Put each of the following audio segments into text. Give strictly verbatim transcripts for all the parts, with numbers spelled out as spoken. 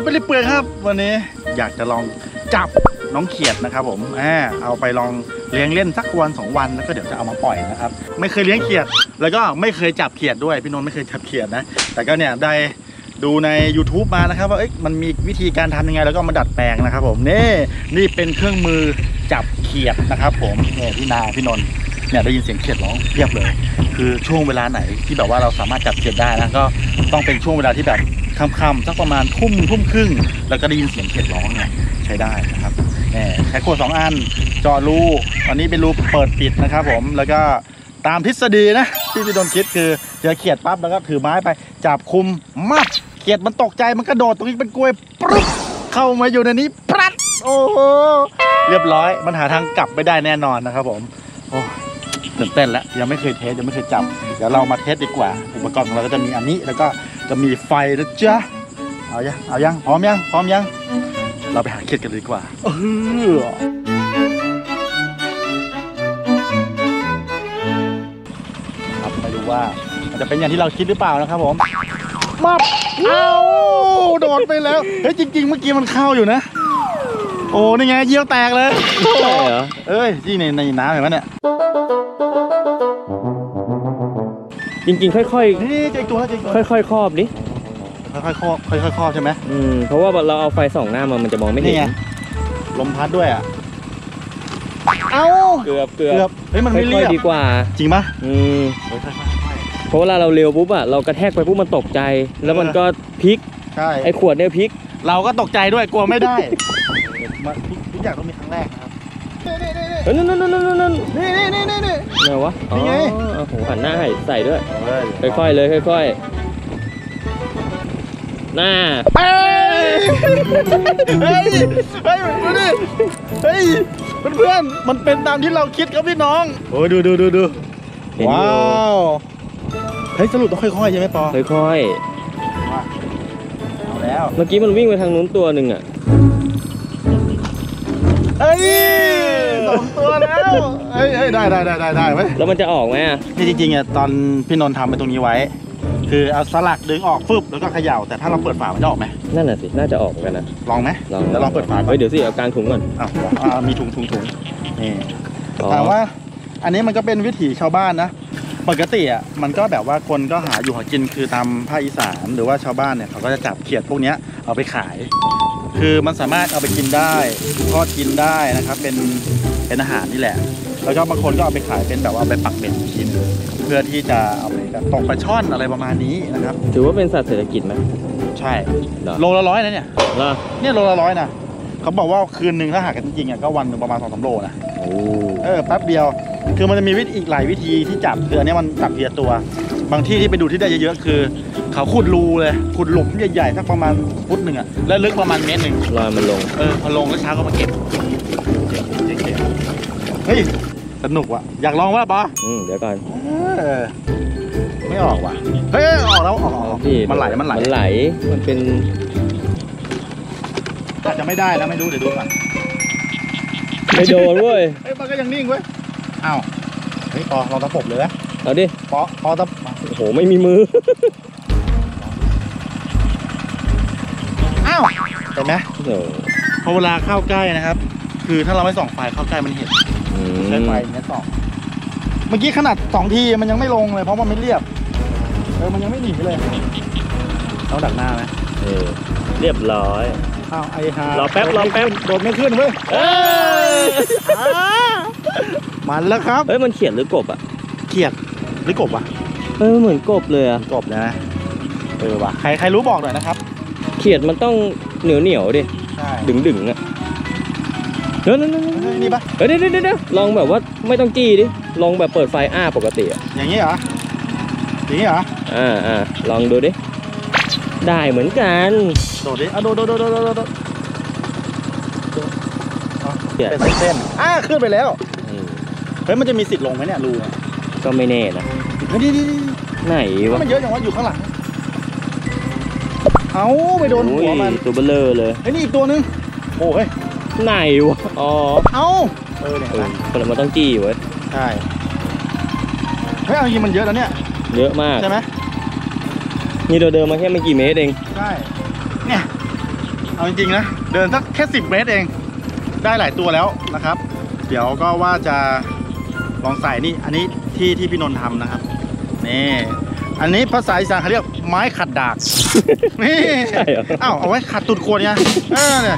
ไปเปื่อยครับวันนี้อยากจะลองจับน้องเขียดนะครับผมแอบเอาไปลองเลี้ยงเล่นสักวันสองวันแล้วก็เดี๋ยวจะเอามาปล่อยนะครับไม่เคยเลี้ยงเขียดแล้วก็ไม่เคยจับเขียดด้วยพี่นนท์ไม่เคยจับเขียดนะแต่ก็เนี่ยได้ดูใน ยูทูบ มานะครับว่าเอ๊ะมันมีวิธีการทำยังไงแล้วก็มาดัดแปลงนะครับผมนี่นี่เป็นเครื่องมือจับเขียดนะครับผมเนี่ยพี่นาพี่นนท์เนี่ยได้ยินเสียงเขียดร้องเรียบเลยคือช่วงเวลาไหนที่แบบว่าเราสามารถจับเขียดได้นะก็ต้องเป็นช่วงเวลาที่แบบค่ำๆสักประมาณทุ่มทุ่มครึ่งแล้วก็ได้ยินเสียงเขียดร้องเนี่ยใช้ได้นะครับเนี่ยใช้ขวดสองอันเจาะรูอันนี้เป็นรูเปิดปิดนะครับผมแล้วก็ตามทฤษฎีนะที่พี่นนท์คิดคือเจอเขียดปั๊บแล้วก็ถือไม้ไปจับคุมมัดเขียดมันตกใจมันกระโดดตรงนี้เป็นกลวยปุ๊บเข้ามาอยู่ในนี้ปรัดโอ้โหเรียบร้อยมันหาทางกลับไม่ได้แน่นอนนะครับผมโอ้ตื่นเต้นแล้วยังไม่เคยเทสยังไม่เคยจับเดี๋ยวเรามาเทสดีกว่าอุปกรณ์ของเราก็จะมีอันนี้แล้วก็จะมีไฟนะจ๊ะเอายังเอายังพร้อมยังพร้อมยังเราไปหาเขียดกันดีกว่าเออครับไม่รู้ว่ามันจะเป็นอย่างที่เราคิดหรือเปล่านะครับผมมาเอาโดดไปแล้วเฮ้ยจริงๆเมื่อกี้มันเข้าอยู่นะโอ้นี่ไงเยี่ยวแตกเลยใช่เหรอเอ้ยที่ในในน้ำเห็นไหมเนี่ยจริงๆค่อยๆนี่เจ๊ตัวเจ๊ตัวค่อยๆครอบดิค่อยๆครอบค่อยๆครอบใช่ไหมอืมเพราะว่าเราเอาไฟส่องหน้ามันมันจะมองไม่เห็นลมพัดด้วยอ่ะเอ้าเกือบเกือบเฮ้ยมันไม่เรียบดีกว่าจริงปะอืมเพราะเวลาเราเร็วปุ๊บอะเรากระแทกไปปุ๊บมันตกใจแล้วมันก็พลิกใช่ไอ้ขวดเนี่ยพลิกเราก็ตกใจด้วยกลัวไม่ได้ทุกอย่างต้องมีครั้งแรกครับเฮ้ยนั่นนั่นนั่นนั่นนี่นี่นี่นี่นี่ไงวะนี่ไงโอ้โหหันหน้าให้ใส่ด้วยค่อยๆเลยค่อยๆหน้าเฮ้ยเฮ้ยเฮ้ยดูดิเฮ้ยเพื่อนๆมันเป็นตามที่เราคิดครับพี่น้องโอ้ดูดูดูดูว้าวเฮ้ยสรุปต้องค่อยๆใช่ไหมปอค่อยๆเอาแล้วเมื่อกี้มันวิ่งไปทางนู้นตัวหนึ่งอ่ะเอ้ยสองตัวแล้วเอ้ยได้ได้ได้ได้ได้ไหมแล้วมันจะออกไหมอ่ะนี่จริงๆอ่ะตอนพี่นนท์ทำไปตรงนี้ไว้คือเอาสลักดึงออกฟึบแล้วก็เขย่าแต่ถ้าเราเปิดฝามันจะออกไหมนั่นน่ะสิน่าจะออกเหมือนกันนะลองไหมลองแล้วลองเปิดฝาเฮ้ยเดี๋ยวสิเอากลางถุงก่อนอ้าวมีถุงถุงถุงนี่ถามว่าอันนี้มันก็เป็นวิถีชาวบ้านนะปกติอ่ะมันก็แบบว่าคนก็หาอยู่หากินคือตามภาคอีสานหรือว่าชาวบ้านเนี่ยเขาก็จะจับเขียดพวกนี้เอาไปขายคือมันสามารถเอาไปกินได้ทอดกินได้นะครับเป็นเป็นอาหารนี่แหละแล้วก็บางคนก็เอาไปขายเป็นแบบว่าเอาไปปักเบ็ดกินเพื่อที่จะเอาไปตกปลาช่อนอะไรประมาณนี้นะครับถือว่าเป็นสัตว์เศรษฐกิจไหมใช่โลละร้อยนะเนี่ยเนี่ยโลละร้อยนะเขาบอกว่าคืนหนึ่งถ้าหากันจริงๆอ่ะก็วันหนึ่งประมาณสองสามโลนะเออแป๊บเดียวคือมันจะมีวิธีอีกหลายวิธีที่จับคืออันนี้มันจับเพียตัวบางที่ที่ไปดูที่ได้เยอะๆคือเขาขุดรูเลยขุดหลุมใหญ่ๆสักประมาณฟุตหนึ่งอ่ะแล้วลึกประมาณเมตรหนึ่งลอยมันลงเออพอลงแล้วเช้าก็มาเก็บเฮ้ยสนุกว่ะอยากลองว่าปะอืมเดี๋ยวก่อนไม่ออกว่ะเฮ้ยออกแล้วออกมันไหลมันไหลมันไหลมันเป็นอาจจะไม่ได้แล้วไม่รู้เดี๋ยวดูก่อนไม่โดนเว้ยเฮ้ยมันก็ยังนิ่งเว้ยอ้าวเฮ้ยปอเราตะปบเลยนะเอาดิปอปอตะโอ้โหไม่มีมืออ้าวเห็นไหมพอเวลาเข้าใกล้นะครับคือถ้าเราไม่ส่องไฟเข้าใกล้มันเห็นใช้ไฟเนี้ยส่องเมื่อกี้ขนาดสองทีมันยังไม่ลงเลยเพราะมันไม่เรียบเออมันยังไม่หนีเลยเราดักหน้าไหมเออเรียบร้อยอ้าวไอ้ห่ารอแป๊บรอแป๊บโดดไม่ขึ้นเว้ยเอ้ยมันแล้วครับเฮ้ยมันเขียดหรือกบอ่ะเขียดหรือกบวะเออเหมือนกบเลยอ่ะกบนะเออว่ะใครใครรู้บอกหน่อยนะครับเขียดมันต้องเหนียวเหนียวดิดึงดึงอ่ะเดี๋ยวนี่ปะเดี๋ยวเดี๋ยวเดี๋ยวลองแบบว่าไม่ต้องจี้ดิลองแบบเปิดไฟอ้าปกติอ่ะอย่างนี้เหรออย่างนี้เหรออ่าอ่าลองดูดิได้เหมือนกันโดดดิอ่ะโดดโดดโดดโดดโดดโดดเป็นเส้นอ่ะขึ้นไปแล้วเฮ้ยมันจะมีสิทธิ์ลงไหมเนี่ยรูก็ไม่แน่นะดีดีไหนวะมันเยอะอย่างว่าอยู่ข้างหลังเอาไปโดนหัวมันตัวเบลเลอร์เลยเฮ้ยนี่อีกตัวนึงโอ้ยไหนวะอ๋อเอาเออเนี่ยคนมันต้องจี้เว้ยใช่เฮ้ยเอาจริงมันเยอะแล้วเนี่ยเยอะมากใช่ไหมนี่เราเดินมาแค่ไม่กี่เมตรเองใช่เนี่ยเอาจริงๆนะเดินสักแค่สิบเมตรเองได้หลายตัวแล้วนะครับ เดี๋ยวก็ว่าจะลองใส่นี่อันนี้ที่ที่พี่นนท์ทำนะครับนี่อันนี้ภาษาอีสานเขาเรียกไม้ขัดดากนี่อ้าวเอาไว้ขัดตุดขวดไงเออเนี่ย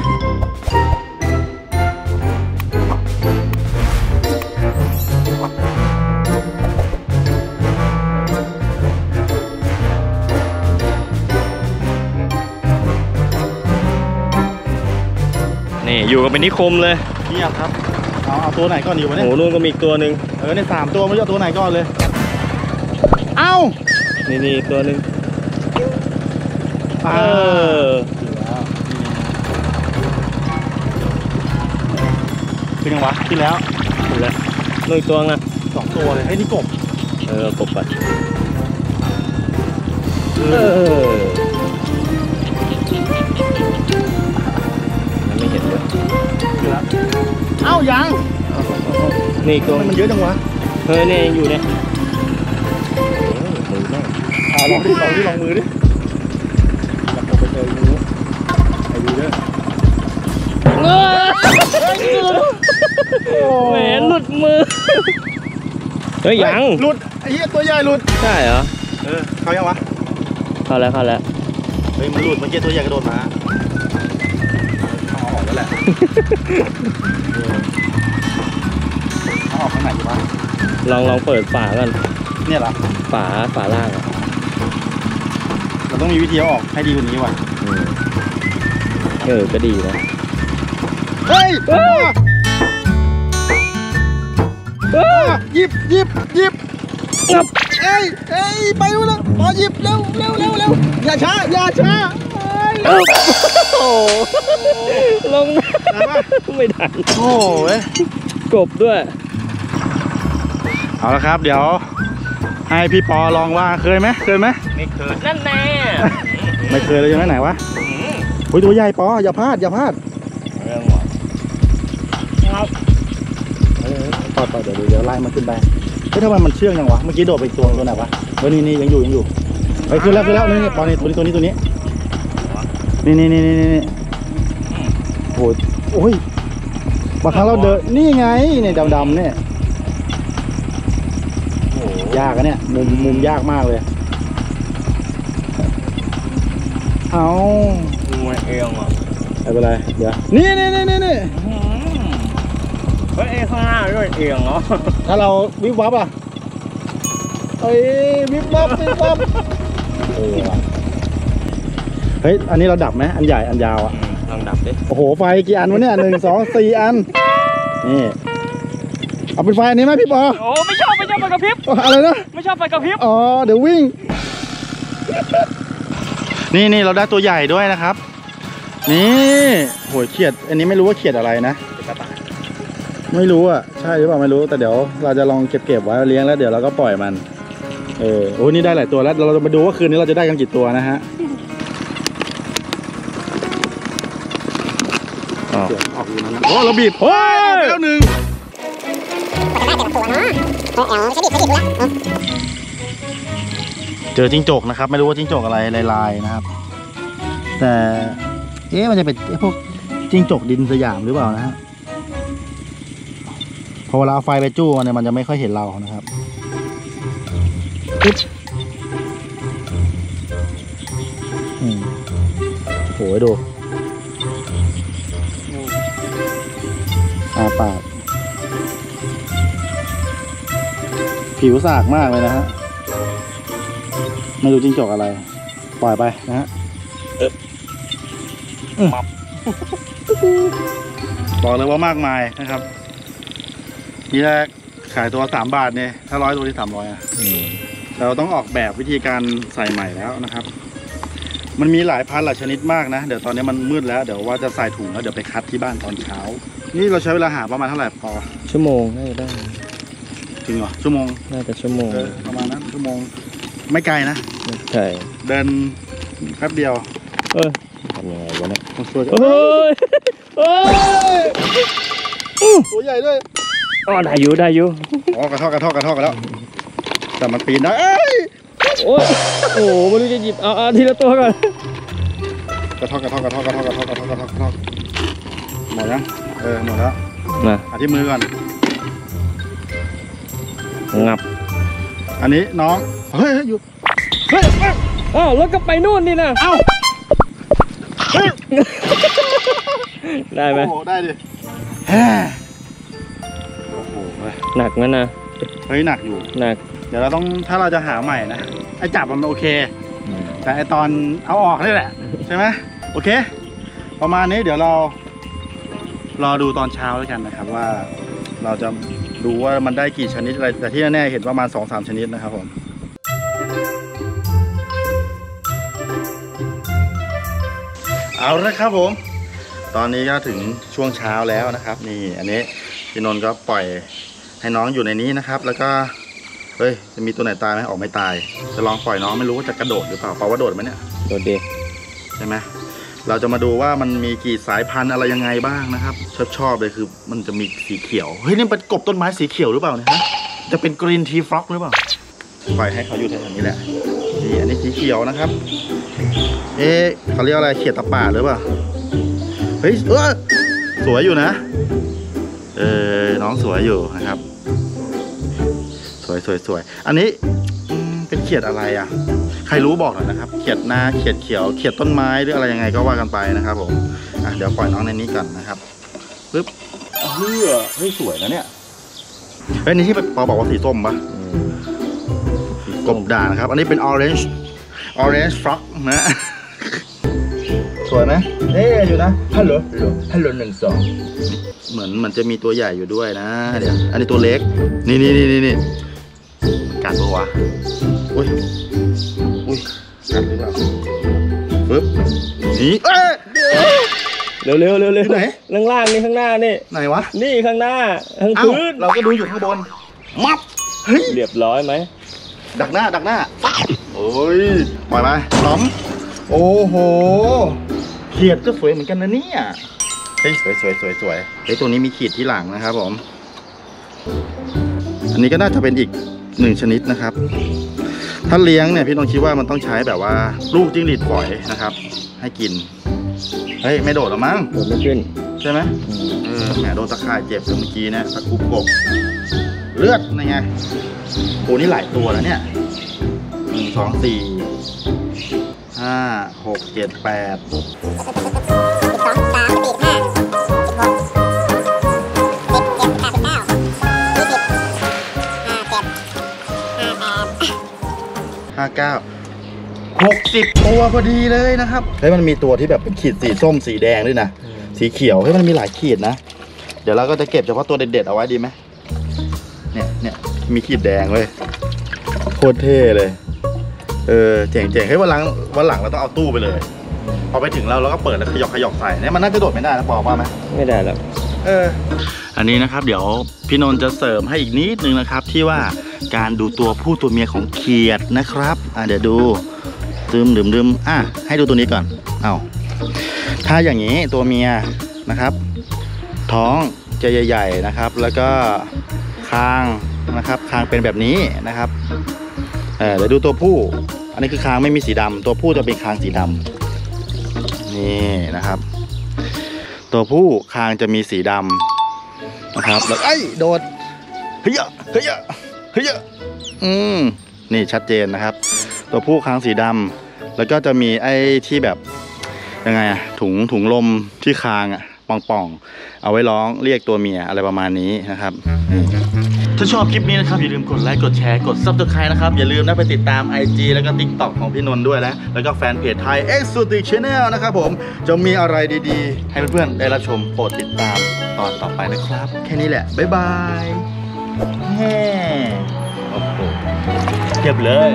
นี่อยู่กับเป็นนิคมเลยเงียบครับเอาเอาตัวไหนก่อนดีวะเนี่ยโอ้นู่นก็มีอีกตัวหนึ่งเออในสามตัวไม่รู้เอาตัวไหนก่อนเลยเอ้านี่นี่อีกตัวหนึ่งเออขึ้นยังวะขึ้นแล้วถูกแล้วนู่นอีกตัวนะสองตัวเลยไอ้นี่กบเออกบไปเออยังไม่เห็นเลยขึ้นแล้วเอ้ายังนี่อีกตัวมันเยอะจังวะเฮ้ยนี่ยังอยู่เนี่ยมือแม่เอาลองดิลองดิลองมือดิจับกบไปเจองูไอ้ดูเด้อแหมหลุดมือเฮ้ยยังหลุดไอ้เหี้ยตัวใหญ่หลุดใช่เหรอเออเขายังวะเข้าแล้วเข้าแล้วเฮ้ยมันหลุดเมื่อกี้ตัวใหญ่กระโดดมาเอาออกแล้วแหละเอาออกข้างไหนดีวะลองลองเปิดฝากันเนี่ยเหรอฝาฝาล่างอ่ะเราต้องมีวิธีเอาออกให้ดีกว่านี้ว่ะอืมเออก็ดีนะเฮ้ยหยิบหยิบหยิบงับเอ้ยเอ้ยไปดูแล้วพอหยิบเร็วเร็วเร็วเร็วอย่าช้าอย่าช้าโอ้โหลงไม่ทันโอ้ยกบด้วยเอาละครับเดี๋ยวให้พี่ปอลองว่าเคยไหมเคยไหมไม่เคยนั่นแน่ไม่เคยเลยยังไงไหนวะโอ้ยตัวใหญ่ปออย่าพลาดอย่าพลาดเรื่องหรอครับต่อต่อเดี๋ยวเดี๋ยวไล่มันขึ้นไปเฮ้ยทำไมมันเชื่องยังวะเมื่อกี้โดดไปตัวตัวไหนวะเฮ้ยนี่นี่ยังอยู่ยังอยู่ไปขึ้นแล้วขึ้นแล้วนี่ปอนี่ตัวนี้ตัวนี้ตัวนี้นี่นี่นี่นี่นี่โอ้ยโอ้ยบางครั้งเราเดินนี่ไงเนี่ยดำๆเนี่ยยากอะเนี่ยมุมมุมยากมากเลยเอาดูเองอ่ะไม่เป็นไรเดี๋ยวนี่นี่นี่นี่นี่เฮ้ยข้างหน้าด้วยเองเหรอถ้าเราวิบวับอ่ะเอ้ยวิบวับวิบวับเออว่ะเฮ้ยอันนี้เราดับไหมอันใหญ่อันยาวอ่ะลองดับดิโอ้โหไฟกี่อันวะเนี่ยหนึ่งสองสี่อันนี่เอาเป็นไฟอันนี้ไหมพี่ปอโอ้ไม่ชอบไม่ชอบไฟกระพริบอะไรนะไม่ชอบไฟกระพริบอ๋อเดี๋ยววิ่งนี่นี่เราได้ตัวใหญ่ด้วยนะครับ นี่โหยเขียดอันนี้ไม่รู้ว่าเขียดอะไรนะไม่รู้อ่ะใช่หรือเปล่าไม่รู้แต่เดี๋ยวเราจะลองเก็บเก็บไว้เลี้ยงแล้วเดี๋ยวเราก็ปล่อยมันเออโอ้ยนี่ได้หลายตัวแล้วเราจะมาดูว่าคืนนี้เราจะได้กันกี่ตัวนะฮะออกออกอยู่นั้นโอ้เราบีบโอ้ยแล้วหนึ่งเจอจิ้งจกนะครับไม่รู้ว่าจิ้งจกอะไรลายๆนะครับแต่เอ๊ะมันจะเป็นไอ้พวกจิ้งจกดินสยามหรือเปล่านะฮะพอเวลาเอาไฟไปจู้มันเนี่ยมันจะไม่ค่อยเห็นเรานะครับปึ๊บอืมโหดูอาปากผิวสากมากเลยนะฮะไม่รู้จิ้งจกอะไรปล่อยไปนะฮะเออบอกเลยว่ามากมายนะครับทีแรกขายตัวสามบาทเนี่ยถ้าร้อยตัวที่สามร้อยอ่ะเราต้องออกแบบวิธีการใส่ใหม่แล้วนะครับมันมีหลายพันหลายชนิดมากนะเดี๋ยวตอนนี้มันมืดแล้วเดี๋ยวว่าจะใส่ถุงแล้วเดี๋ยวไปคัดที่บ้านตอนเช้านี่เราใช้เวลาหาประมาณเท่าไหร่พอชั่วโมงน่าจะได้จริงเหรอชั่วโมงน่าจะชั่วโมงเออประมาณนั้นชั่วโมงไม่ไกลนะใช่เดินแป๊บเดียวเออทำยังไงวะเนี่ยตัวโอ้ยโอ้ยตัวใหญ่ด้วยอ๋อได้อยู่ได้อยู่อ๋อกระทอกกระทอกกระทอกกันแล้วแต่มันปีนได้เอ้ยโอ้ยโอ้โหไม่รู้จะหยิบเอาเอาทีละตัวก่อนกระทอกกระทอกกระทอกกระทอกกระทอกกระทอกกระทอกกระทอกหมดยังเออหมดแล้วนะเอาที่มือก่อนงับอันนี้น้องเฮ้ยอยู่เฮ้ยอ้าวแล้วก็ไปนู่นนี่นะเอ้าเฮ้ยได้ไหมโอ้โหได้ดิแฮ่โอ้โหหนักงั้นนะเฮ้ยหนักอยู่หนักเดี๋ยวเราต้องถ้าเราจะหาใหม่นะไอ้จับมันโอเค แต่ไอตอนเอาออกนี่แหละใช่ไหมโอเค ประมาณนี้เดี๋ยวเรารอดูตอนเช้าแล้วกันนะครับว่าเราจะดูว่ามันได้กี่ชนิดอะไรแต่ที่แน่ๆเห็นประมาณ สองสาม ชนิดนะครับผมเอาละครับผมตอนนี้ก็ถึงช่วงเช้าแล้วนะครับนี่อันนี้พี่นนท์ก็ปล่อยให้น้องอยู่ในนี้นะครับแล้วก็เฮ้ยจะมีตัวไหนตายไหมออกไม่ตายจะลองปล่อยน้องไม่รู้ว่าจะกระโดดหรือเปล่าเปล่าว่าโดดไหมเนี่ยโดดเด็กใช่ไหมเราจะมาดูว่ามันมีกี่สายพันธุ์อะไรยังไงบ้างนะครับชอบชอบเลยคือมันจะมีสีเขียวเฮ้ยนี่เป็นกบต้นไม้สีเขียวหรือเปล่าเนี่ยฮะจะเป็นกรีนทีฟล็อกหรือเปล่าปล่อยให้เขาอยู่แถวนี้แหละนี่อันนี้สีเขียวนะครับเอ๊ะเขาเรียกอะไรเขียดตะป่าหรือเปล่าเฮ้ยเออสวยอยู่นะเออน้องสวยอยู่นะครับสวยสวยสวยอันนี้เป็นเขียดอะไรอ่ะใครรู้บอกหน่อยนะครับเขียดนาเขียดเขียวเขียดต้นไม้หรืออะไรยังไงก็ว่ากันไปนะครับผมอ่ะเดี๋ยวปล่อยน้องในนี้ก่อนนะครับปึ๊บเฮ้ยเฮ้ยสวยนะเนี่ยเฮ้ยนี่ที่ปอบอกว่าสีส้มปะกบด่างนะครับอันนี้เป็น orange orange frog นะสวยไหมเอ๊อยู่นะฮัลโหลฮัลโหลหนึ่งสองเหมือนมันจะมีตัวใหญ่อยู่ด้วยนะเดี๋ยวอันนี้ตัวเล็กนี่นี่นี่นี่กัดปะวะอุ้ยอุ้ยกัดหรือเปล่าปึ๊บนี่เอ้ยเร็วเร็วเร็วเร็วไหนล่างล่างนี่ข้างหน้านี่ไหนวะนี่ข้างหน้าข้างเอ้าพื้นเราก็ดูอยู่ข้างบนมับเฮ้ยเรียบร้อยไหมดักหน้าดักหน้าโอ้ยปล่อยไปล้อมโอ้โหเขียดก็สวยเหมือนกันนะเนี่ยเฮ้ยสวยสวยสวยสวยเฮ้ยตัวนี้มีขีดที่หลังนะครับผมอันนี้ก็น่าจะเป็นอีกหนึ่งชนิดนะครับถ้าเลี้ยงเนี่ยพี่นนท์คิดว่ามันต้องใช้แบบว่าลูกจิ้งหรีดฝอยนะครับให้กินเฮ้ยไม่โดดหรอมั้งโดดไม่ขึ้นใช่ไหมเออแหมโดนตะข่ายเจ็บเมื่อกี้เนี่ยตะคุบกบเลือดนี่ไงโอ้นี่หลายตัวแล้วเนี่ยหนึ่งสองสี่ห้าหกเจ็ดแปดห้าเก้าหกสิบตัวพอดีเลยนะครับเฮ้ยมันมีตัวที่แบบเป็นขีดสีส้มสีแดงด้วยนะสีเขียวเฮ้ยมันมีหลายขีดนะเดี๋ยวเราก็จะเก็บเฉพาะตัวเด็ดๆเอาไว้ดีไหมเนี่ยเนี่ยมีขีดแดงเลยโคตรเท่เลยเออเจ๋งๆเฮ้ยวันหลังวันหลังเราต้องเอาตู้ไปเลยพอไปถึงเราเราก็เปิดแล้วขยอกขยอกใส่เนี่ยมันน่าจะโดดไม่ได้นะบอกว่าไหมไม่ได้แล้วเอออันนี้นะครับเดี๋ยวพี่นนท์จะเสริมให้อีกนิดนึงนะครับที่ว่าการดูตัวผู้ตัวเมียของเขียดนะครับอ่ะเดี๋ยวดูดื่มดื่มดื่มอ่ะให้ดูตัวนี้ก่อนเอาถ้าอย่างนี้ตัวเมียนะครับท้องจะใหญ่ๆนะครับแล้วก็คางนะครับคางเป็นแบบนี้นะครับเออเดี๋ยวดูตัวผู้อันนี้คือคางไม่มีสีดำตัวผู้จะเป็นคางสีดำนี่นะครับตัวผู้คางจะมีสีดำนะครับแล้วไอ้โดดเฮ้ยเฮ้ยเฮ้ยอืมนี่ชัดเจนนะครับตัวผู้คางสีดำแล้วก็จะมีไอ้ที่แบบยังไงอะถุงถุงลมที่คางอะป่องๆเอาไว้ร้องเรียกตัวเมียอะไรประมาณนี้นะครับถ้าชอบคลิปนี้นะครับอย่าลืมกดไลค์กดแชร์กด ซับสไครบ์ นะครับอย่าลืมนะไปติดตาม ไอ จี แล้วก็ ติ๊กต็อก ของพี่นนท์ด้วยนะแล้วก็แฟนเพจไทย Exotic Channel นะครับผมจะมีอะไรดีๆให้เพื่อนๆได้รับชมโปรดติดตามตอนต่อไปนะครับแค่นี้แหละบ๊ายบายแฮ่โอ้โหเก็บเลย